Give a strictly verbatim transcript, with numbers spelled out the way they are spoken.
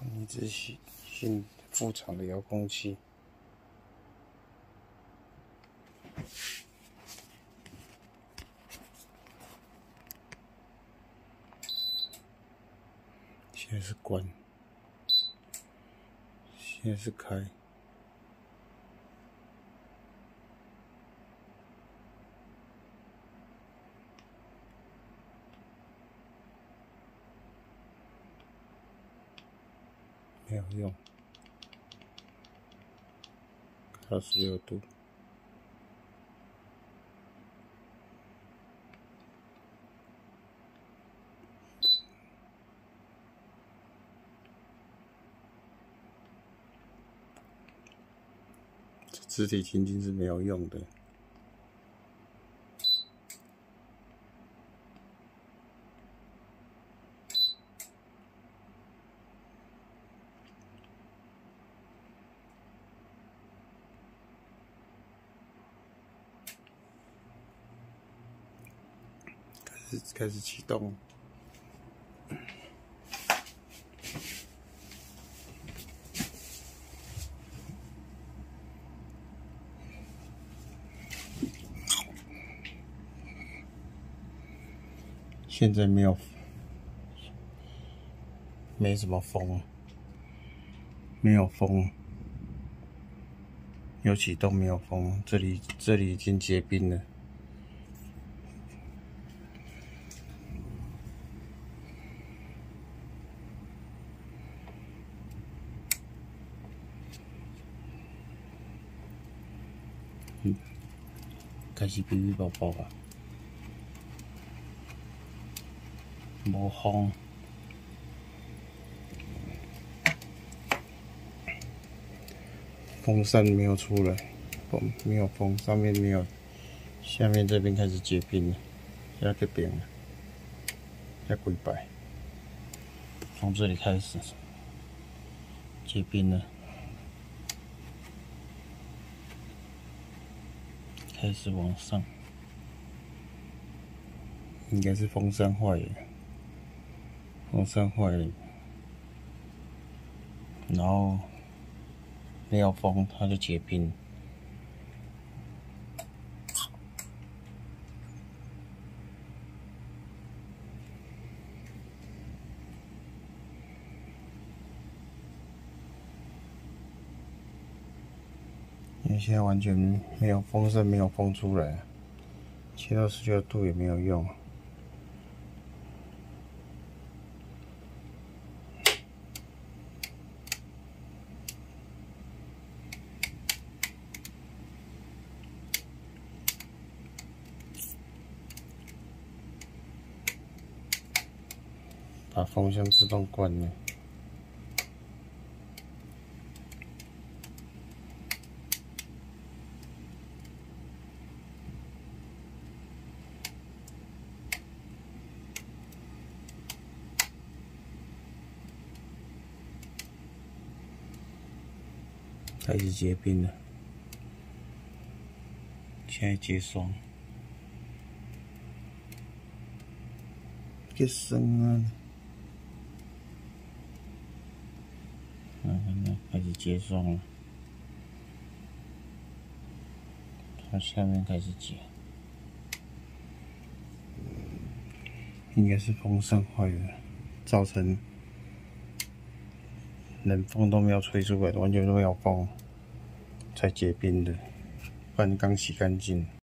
一支新新副厂的遥控器。现在是关，现在是开。没有用，开到十六度。这肢体情境是没有用的。开始开始启动。现在没有，没什么风，没有风，有启动没有风，这里这里已经结冰了。嗯，开始哔哔啵啵啊，无风。风扇没有出来，风没有风，上面没有，下面这边开始结冰了，要结冰了，要跪拜。从这里开始结冰了，开始往上，应该是风扇坏了，风扇坏了，然后。没有风，它就结冰。因为现在完全没有风扇，没有风出来，切到十六度也没有用。把风箱自动关了。开始结冰了，现在结霜，结霜啊！嗯，开始结霜了，它下面开始结，应该是风扇坏了，造成冷风都没有吹出来，完全都没有风，才结冰的，不然刚洗干净。